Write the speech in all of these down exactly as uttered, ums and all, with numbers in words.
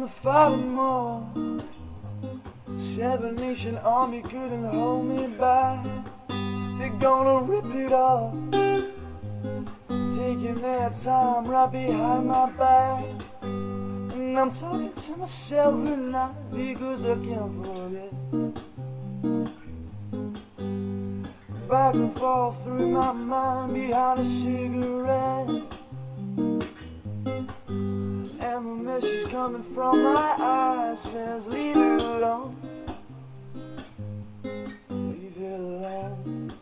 gonna fight 'em all. Seven Nation Army couldn't hold me back. They're gonna rip it off, taking their time right behind my back. And I'm talking to myself at night because I can't forget. Back and forth through my mind behind a cigarette, and the message coming from my eyes says leave it alone, leave it alone.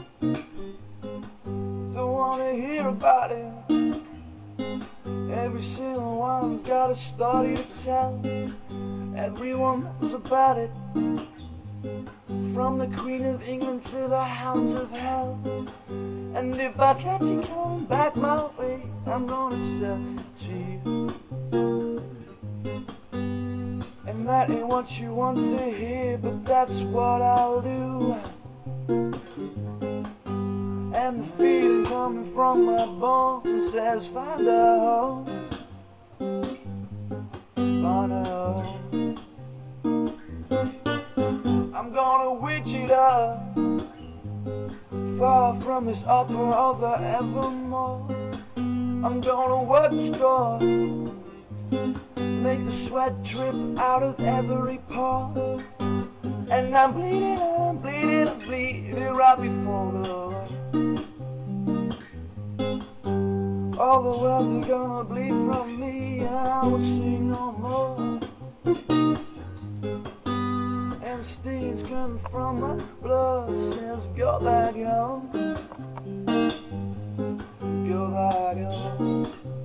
Don't wanna hear about it. Every single one's got a story to tell. Everyone knows about it, from the Queen of England to the hounds of hell. And if I catch you coming back my way, I'm gonna sell it to you. And that ain't what you want to hear, but that's what I'll do. And the feeling coming from my bones says find a home, find a home. I'm gonna witch it up, far from this opera of the evermore. I'm gonna work the straw, make the sweat drip out of every pore. And I'm bleeding, I'm bleeding, I'm bleeding right before the Lord. All the words are gonna bleed from me, and I won't sing no more. And stains coming from my blood says go back home, go back home,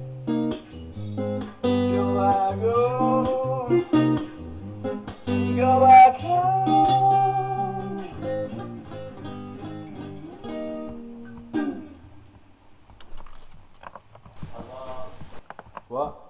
go back home, go back home. What?